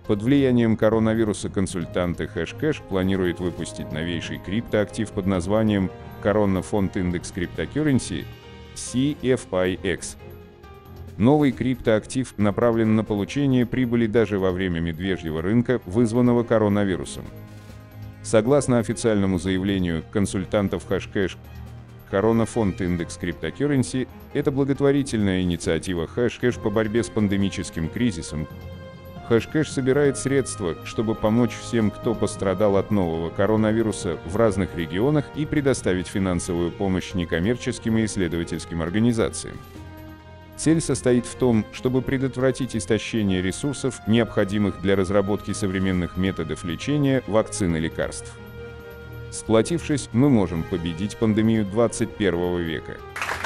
Под влиянием коронавируса консультанты Hashcash планируют выпустить новейший криптоактив под названием Corona Font Index Cryptocurrency CFIX. Новый криптоактив направлен на получение прибыли даже во время медвежьего рынка, вызванного коронавирусом. Согласно официальному заявлению консультантов Hashcash, Corona Font Index Cryptocurrency – это благотворительная инициатива Hashcash по борьбе с пандемическим кризисом. Hashcash собирает средства, чтобы помочь всем, кто пострадал от нового коронавируса в разных регионах, и предоставить финансовую помощь некоммерческим и исследовательским организациям. Цель состоит в том, чтобы предотвратить истощение ресурсов, необходимых для разработки современных методов лечения, вакцин и лекарств. Сплотившись, мы можем победить пандемию 21 века.